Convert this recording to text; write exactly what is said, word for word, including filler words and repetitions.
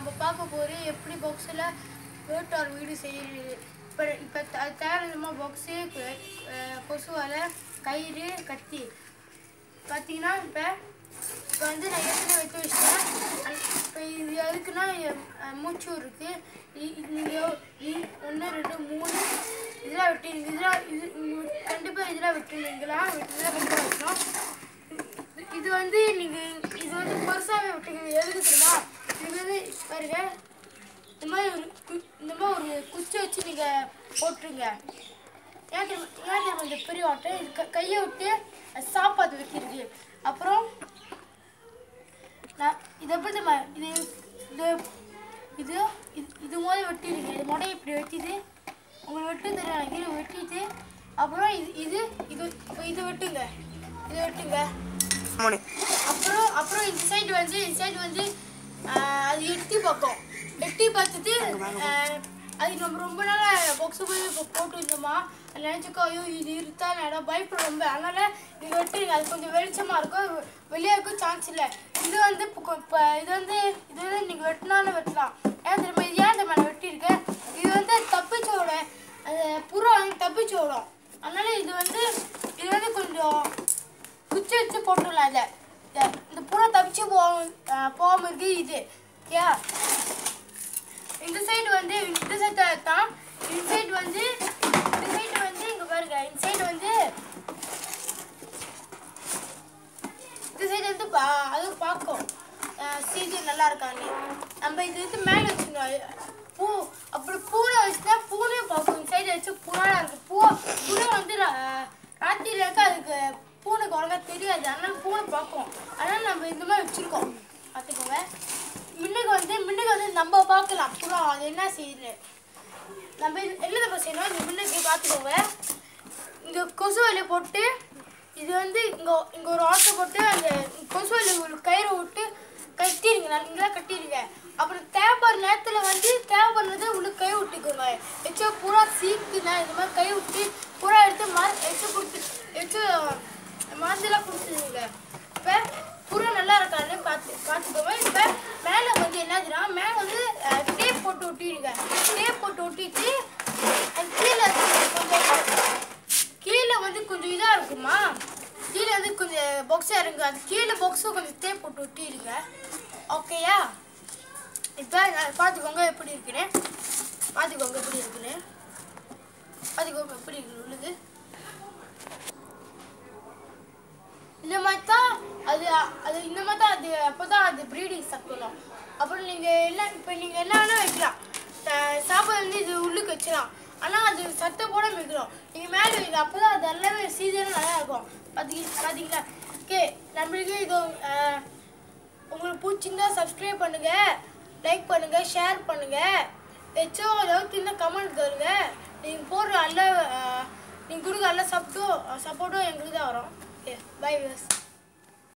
நம்ம பார்க்க போகிற எப்படி பாக்ஸில் வேர்ட் ஆர் வீடு செய்யுது. இப்போ இப்போ தேவையான பாக்ஸு, கொசுவால், கயிறு, கத்தி பார்த்தீங்கன்னா இப்போ இப்போ வந்து நான் ஏற்கனவே வச்சு வச்சிட்டேன். இப்போ இது எதுக்குன்னா மூச்சு இருக்குது. நீங்கள் ஒன்று ரெண்டு மூணு இதெல்லாம் விட்டு இதெல்லாம் இது கண்டிப்பாக இதெல்லாம் விட்டுருந்தீங்களா இதெல்லாம் விட்டு வைக்கணும். இது வந்து நீங்கள் இது வந்து பெருசாகவே விட்டுங்க. எதுக்கு தெரியுமா? இது வந்து பாருங்க, இந்த மாதிரி ஒரு இந்த மாதிரி ஒரு குச்சி வச்சு நீங்கள் போட்டுருங்க. ஏன் தெரியுமா ஏன் தெரியுமா இந்த பெரிய வாட்டை இது க கையை விட்டு சாப்பாடு வைக்கிறது. அப்புறம் நான் இதை எப்படி தெரியுமா இது இது இது இது மாதிரி வெட்டிடுங்க. இது முடை இப்படி வெட்டிது உங்களுக்கு வெட்டு தெரியும். கீழே வெட்டிட்டு அப்புறம் இது இது இது அப்போ இது வெட்டுங்க இது வெட்டுங்க அப்புறம் அப்புறம் இந்த சைடு வந்து இந்த சைடு வந்து அது எட்டி பார்க்கும். எட்டி பார்த்துட்டு அது நம்ம ரொம்ப நாள் பாக்ஸு போய் இப்போ போட்டு இருந்தோமா நினச்சிக்கோ ஐயோ இது இருக்கா இடம் பயப்படும் ரொம்ப. அதனால் நீங்கள் வெட்டுங்க. அது கொஞ்சம் வெளிச்சமாக இருக்கும், வெளியே இருக்கும் சான்ஸ் இல்லை. இது வந்து இப்போ இது வந்து இது வந்து நீங்கள் வெட்டினாலும் வெட்டலாம். ஏன் தெரியுமா இது ஏன் தெரியுமா நான் வெட்டியிருக்கேன்? இது வந்து தப்பிச்சோட அந்த புறா வந்து தப்பிச்சு விடும். அதனால் இது வந்து இது வந்து கொஞ்சம் குச்சி வச்சு போட்டுடலாம். இதை இந்த புறா தப்பிச்சு போகாம போகாமல் இருக்கு இது. ஓகே, இந்த சைடு வந்து இந்த சைடு தான் இந்த சைடு வந்து இந்த சைடு வந்து இங்கே பாருங்க. இந்த சைடு வந்து இந்த சைடு வந்து பா அது பார்க்கும் சீது நல்லா இருக்காங்க. நம்ம இது வந்து மேலே வச்சுக்கணும். பூ அப்படி பூனை வச்சுன்னா பூனையும் பார்க்கும். இந்த சைடு வச்சு புறானா இருக்குது. பூ புனை வந்து ராத்திரியில் இருக்க அதுக்கு பூனைக்கு ஒழுங்கா தெரியாது. அதனால பூனை பார்க்கும். அதனால் நம்ம இந்த மாதிரி வச்சுருக்கோம். பார்த்துக்கோங்க. முன்னுக்கு வந்து முன்னுக்கு வந்து நம்ம பார்க்கலாம் புறா அது என்ன செய்யுது. நம்ம என்ன நம்ம செய்யணும், இந்த முன்னுக்கு பார்த்துக்கோங்க. இங்கே கொசு வலையை போட்டு இது வந்து இங்கே இங்கே ஒரு ஆட்டை போட்டு அந்த கொசு வலையை உங்களுக்கு கயிறை விட்டு கட்டிடுங்க. நல்லா கட்டிடுங்க. அப்புறம் தேவைப்படுற நேரத்தில் வந்து தேவைப்படுறது உங்களுக்கு கை விட்டுக்கோங்க. வச்சு புறா சீக்குனா இந்த மாதிரி கை விட்டு புறா எடுத்து ம வச்சு கொடுத்து வச்சு மருந்தெல்லாம் கொடுத்துருங்க. இப்போ புறா நல்லா இருக்கான்னு பார்த்து பார்த்துக்கோங்க. இப்போ மேலே வந்து என்னதுன்னா மேலே வந்து டேப் போட்டு ஒட்டிடுங்க. டேப் போட்டு ஒட்டிட்டு அது கீழே கொஞ்சம் கீழே வந்து கொஞ்சம் இதாக இருக்குமா, கீழே வந்து கொஞ்சம் பாக்ஸாக இருங்க. அது கீழே பாக்ஸும் கொஞ்சம் டேப் போட்டு ஒட்டிடுங்க. ஓகேயா? இப்போ பார்த்துக்கோங்க எப்படி இருக்குன்னு பார்த்துக்கோங்க எப்படி இருக்குன்னு பார்த்துக்கோங்க எப்படி இருக்கு உள்ளது. இந்த மாதிரி தான் அது அது இந்த மாதிரி தான் அது அப்போ தான் அது ப்ரீடிங் சாப்பிடணும். அப்புறம் நீங்கள் எல்லாம் இப்போ நீங்கள் என்ன வேணால் வைக்கலாம். சாப்பாடு வந்து இது உள்ளுக்கு வச்சிடலாம். ஆனால் அது சட்டை போட வைக்கணும். நீங்கள் மேலே வைங்க. அப்போ தான் அது எல்லாமே சீசனும் நல்லா இருக்கும். பார்த்தீங்க பார்த்தீங்களா? ஓகே, நம்மளுக்கு இது உங்களுக்கு பிடிச்சிருந்தா சப்ஸ்கிரைப் பண்ணுங்கள், லைக் பண்ணுங்கள், ஷேர் பண்ணுங்கள். ஏதாச்சும் ஏதாவது இருந்தால் கமெண்ட் தருங்க. நீங்கள் போடுற நல்ல நீங்கள் கொடுக்க நல்ல சப்போர்ட்டும் சப்போர்ட்டும் எங்களுக்கு தான் வரும். Okay, bye viewers.